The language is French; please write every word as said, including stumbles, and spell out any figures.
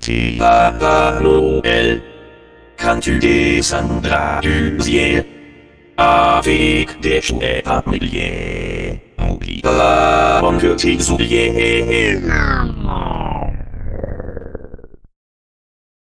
petit Papa Noël, quand tu descendras du ciel, avec des jouets par milliers, oublie pas mon petit soulier.